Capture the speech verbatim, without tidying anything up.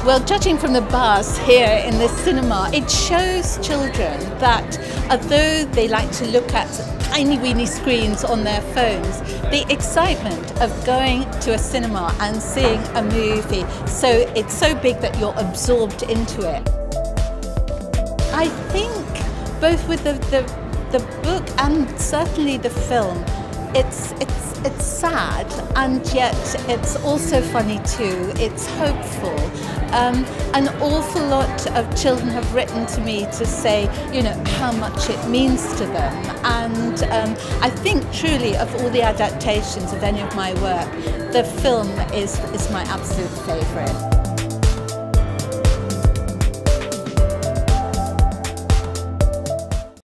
Well, judging from the buzz here in this cinema, it shows children that although they like to look at tiny weeny screens on their phones, the excitement of going to a cinema and seeing a movie, so it's so big that you're absorbed into it. I think both with the, the, the book and certainly the film, it's, it's, it's sad and yet it's also funny too. It's hopeful. Um, an awful lot of children have written to me to say, you know, how much it means to them. And um, I think truly of all the adaptations of any of my work, the film is, is my absolute favourite.